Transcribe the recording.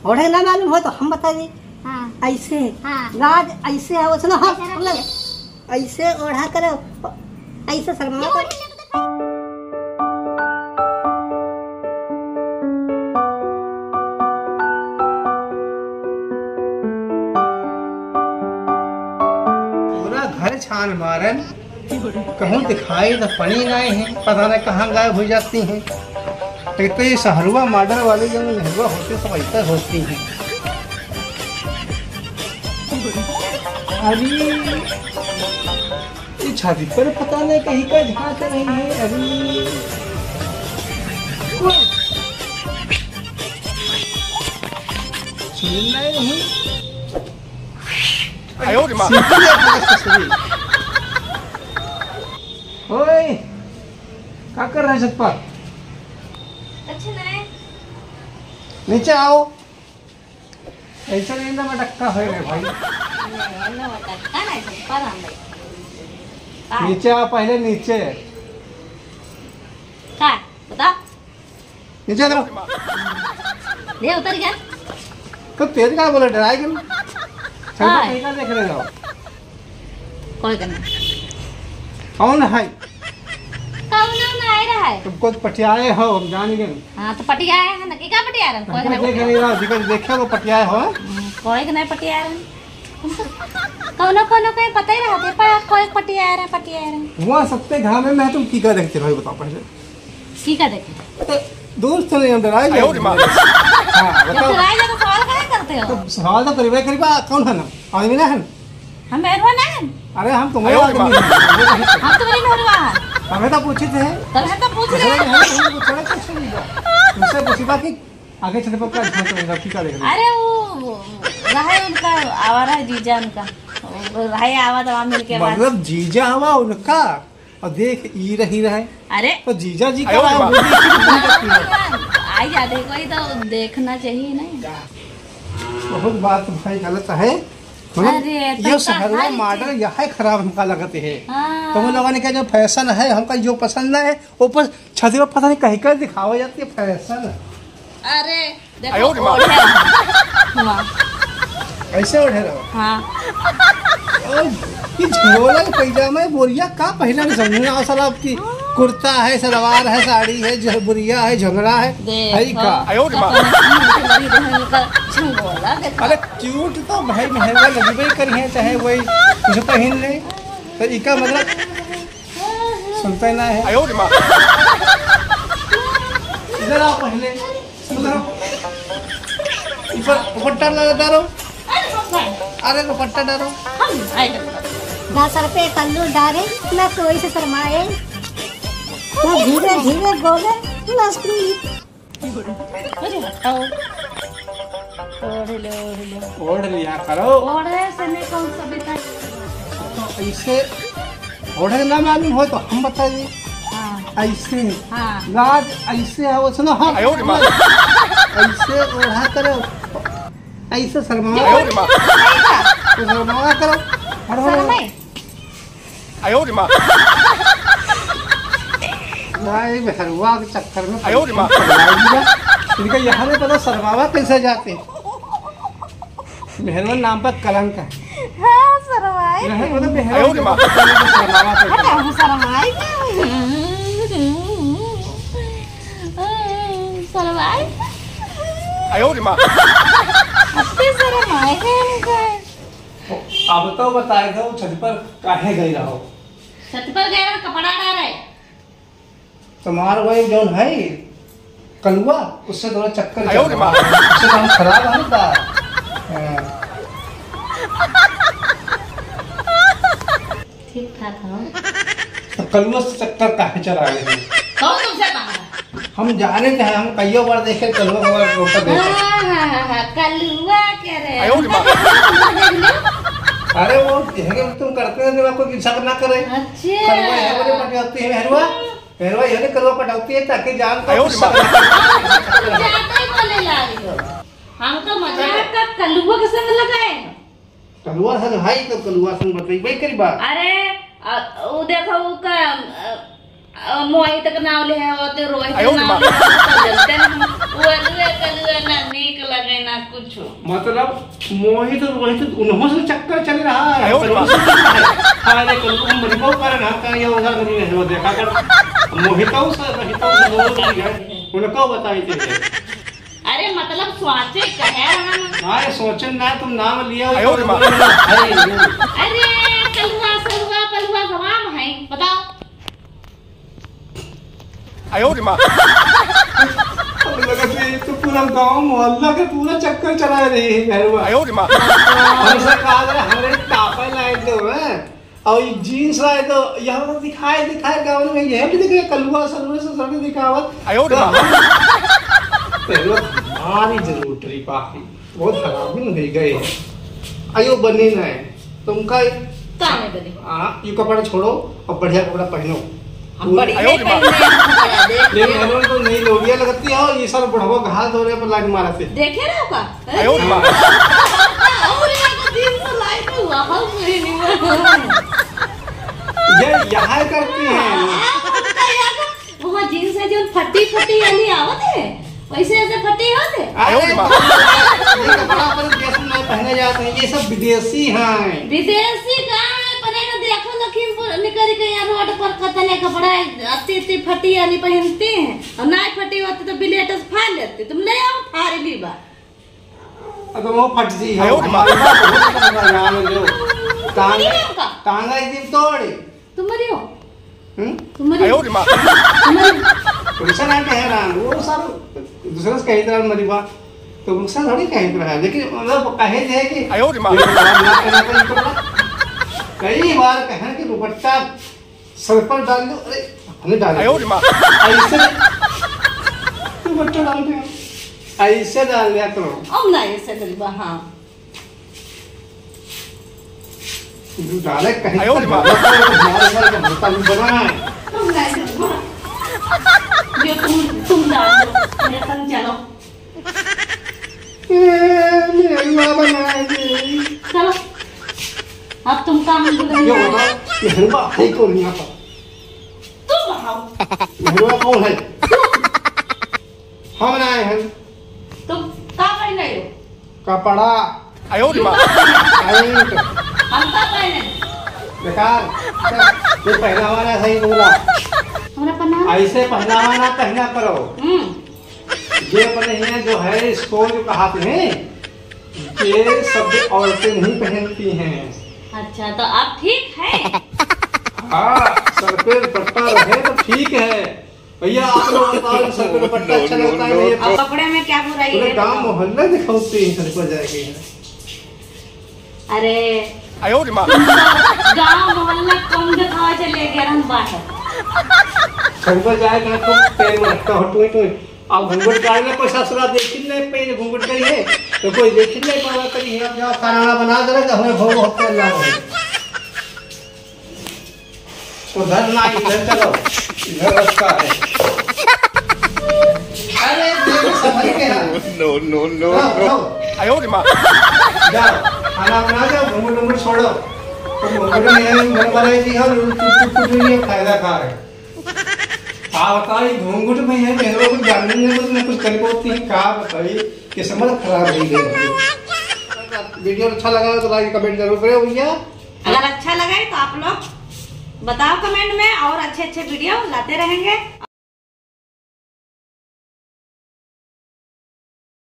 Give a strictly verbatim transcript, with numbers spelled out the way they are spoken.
ओढ़े ना मालूम हो तो हम बता दी। हाँ ऐसे हाँ राज ऐसे है वो सुनो हाँ ऐसे रख मतलब ऐसे ओढ़ा करो ऐसे शर्मा कर पूरा घर छान मारन कहूँ दिखाई तो पड़ी नहीं है, पता नहीं कहाँ गायब हो जाती हैं। एक तो ये सहरुआ मॉडल वाली जो लहरुआ होती सब ऐसा होती हैं। अभी ये छाती पर पता नहीं कहीं का झांक रही है। अभी सुनना ही नहीं ओए क्या कर रहे हैं छत पर? अच्छा नहीं नीचे आओ। ऐसा नहीं ना मटक्का हो रहे भाई। नीचे आओ पहले नीचे क्या बता नीचे आओ। ले उतर गया तो तेज का बोले डराए क्यों? हाँ। कहीं का देख रहे हो? कोई करना कौन है? कौन ना आ रहा है? तुम कुछ पटियाए हो हम जान गए। हाँ तो पटिया है ना कि क्या पटिया रहा कोई देख नहीं नहीं रहा जिकर देखे वो पटियाए हो। कोई नहीं पटिया रहा कौन कौन कहीं पता ही रहते पर कोई पटिया रहा पटिया रहा हुआ सबसे घर में मैं तुम की का देखते भाई बताओ पहले की का देखे दोस्त नहीं हम डराए गए। हाँ जब बताओ डराए जाते सवाल काहे करते हो? तो सवाल तो करीबा करीबा कौन है ना आदमी ना है? हम मेहरबान ना है अरे हम तुम्हारे आदमी हैं। हम तुम्हारी मेहरबान हमें तो पूछे थे तब है तो पूछ रहे हैं तुमसे पूछा कि आगे चले पर क्या झांक रहेगा की का देख रहे हो? अरे वो रहा उनका आवारा है जीजा उनका रहा आवा दवा मिल के बाद मतलब जीजा हवा उनका और देख ई रही रहे अरे तो जीजा जी का वो भी देखी आई जाते कोई तो देखना चाहिए नहीं। बहुत बात भाई गलत है। अरे ये शहरों मॉडल यह खराब हमका लगते है। हाँ। तो लोगों ने क्या जो फैशन है हमका जो पसंद है ऊपर छत पर पता नहीं कहीं कर दिखावा जाती है फैशन। अरे देखो ओढ़े हाँ ऐसे ओढ़े रहो। हाँ ये झोला पैजामा बोरिया का पहला नहीं समझना असल आपकी कुर्ता है सलवार है साड़ी है बुरिया है झगड़ा है है का। अरे क्यूट तो भाई महंगा लगबे करी है चाहे वही कुछ पहन ले तो इका मतलब सुनते ना है। इधर आओ पहले दुपट्टा लगा डालो। अरे दुपट्टा डालो ना सर पे पल्लू डाले ना कोई से शर्माए ना धीरे धीरे बोले ना ओढ़ लिया करो। ओढ़े से नहीं कौन सा बेटा तो ऐसे ओढ़े ना मालूम हो तो हम बता दी। हाँ ऐसे हाँ राज ऐसे है वो सुनो हाँ ऐसे ओढ़ा करो ऐसे शर्मा शर्मा करो हरवा के चक्कर में इनका यहाँ में पता शर्मावा कैसे जाते मेहरबान नाम पर कलंक है। हाँ शर्माए शर्माए शर्माए अब तो बताए थे वो छत पर काहे गई रहो? छत पर गए कपड़ा डाल रहे तुम्हार वही जो है कलुआ उससे थोड़ा चक्कर उससे काम खराब है ना। ठीक ठाक हो तो कलुआ से चक्कर काहे चला रहे हैं? कौन तुमसे कहा? हम जाने थे हम कई बार देखे कलुआ को बार रोटा देखे। कलुआ कह रहे अरे वो है तुम करते हैं दिमाग को शक ना करे। अच्छा कलुआ है बोले पटाती है मेहरुआ मेहरुआ ये ने कलुआ पटाती है ताकि जान को जाते ही बोले ला रही हो। हम तो मजाक का कलुआ के संग लगाए कलुआ संग भाई तो कलुआ संग बताई भाई करी बात। अरे वो देखो वो का मोहित का नाम ले है और तो रोहित का नाम ले है चलते ना वो अलुआ कलुआ ना नीक लगे ना कुछ। मतलब मोहित और रोहित उन्हों से चक्कर चल रहा है। अरे कल मरिबो कर ना का ये उधर नहीं है वो देखा कर मोहितों से रोहितों से लोग है उनको बताई थे। अरे मतलब सोचे कहे ना ये सोचन ना तुम नाम लिया अरे कलुआ सलुआ पलुआ जवाम है बताओ। आयो रे माँ तो पूरा गांव मोहल्ला के पूरा चक्कर चला रही है। आयो रे माँ हमसे कहा था हमारे टापा लाए दो हैं और ये जीन्स लाए तो यहाँ पर दिखाए दिखाए गाँव में यह भी दिखे कलुआ सलुआ से सभी दिखावत। आयो रे माँ पहले हमारी जरूर ट्रिप आखिरी बहुत खराब भी नहीं गए आयो बने ना है तुमका कहाँ बने हाँ ये कपड़ा छोड़ो और बढ़िया कपड़ा पहनो। हम बढ़िया पहने ये मेहनत तो नहीं लोबिया लगती है और ये सब बुढ़वा घास धोने पर लाइन मारते देखे ना का आयो मां और ये तो दिन से लाइन हुआ हम नहीं नहीं ये यहाँ करते हैं वहाँ जीन्स है जो फटी फटी वाली आवत है वैसे ऐसे फटी होते आयो मां ये कपड़ा पर कैसे नहीं पहने जाते हैं ये सब विदेशी हैं। विदेशी कहाँ है पने ना देखो लखीमपुर निकल के यहाँ रोड पर कतने कपड़ा अति अति फटी वाली पहनते हैं और ना फटी होती तो बिलेट से फाड़ लेते तुम ले आओ फाड़ ली बा अब वो फट जी है हमारे पास बहुत कपड़ा यहाँ में लो टांगा टांगा एक दिन तोड़े तुम मरी हो हम्म तुम मरी आयो रे मां पुलिस ना कह रहा वो सब दूसरे से कही तरह मरी बा तो मुझसे थोड़ी कही तरह है लेकिन मतलब कहे थे कि आयो रे मां कई बार कहें कि दुपट्टा सर पर डाल दो अरे हमने डाल आयो रे मां ऐसे दुपट्टा डाल दो ऐसे डाल दिया करो अब ना ऐसे करीबा हाँ तू डाले कहीं आयो रे मां हमारे सर का भरता भी बना है तुम ना ये तुम तुम डाल दो मेरे संग चलो मेरी माँ बनाएगी चलो अब तुम काम ये होगा ये हलवा है कौन यहाँ पर तुम बताओ हलवा कौन है हम बनाए हैं तुम का पहने हो कपड़ा आयो रे माँ हम का पहने बेकार ये पहनावा ना सही बोला हमारा पहना ऐसे पहनावा ना पहना करो हम्म ये अपने यहाँ जो है इसको जो कहाते हैं ये सब औरतें नहीं पहनती हैं। अच्छा तो अब ठीक है हाँ सर पे दुपट्टा रहे तो ठीक है भैया आप लोग बताओ सर पे दुपट्टा अच्छा लगता है नहीं अब कपड़े में क्या बुराई पूरे है गांव मोहल्ले दिखाते हैं सर पर जाएगी अरे आयो रे माँ गांव मोहल्ला कम दिखावा चले गया हम बाहर सर पर जाएगा तो पैर में रखता हो टूट टूट अब घूंघट काटने कोई ससुरा देखी नहीं पे घूंघट करी है तो कोई देखी नहीं पावा करी है अब जाओ खाना बना दे तो हमें भोग होते अल्लाह हो उधर ना इधर चलो इधर रास्ता है अरे देखो संभल के नो नो नो आयो रे माँ जाओ खाना बना जाओ घूंघट घूंघट छोड़ो तो घूंघट में घर बनाई थी और टूट टूट नहीं फायदा खा रहे आप बताइए घूंघट में है मेरे को जानने में कुछ न कुछ कर होती है क्या बताइए कि समझ खराब नहीं गई वीडियो अच्छा लगा तो लाइक कमेंट जरूर करें भैया अगर अच्छा लगा तो आप लोग बताओ कमेंट में और अच्छे अच्छे वीडियो लाते रहेंगे।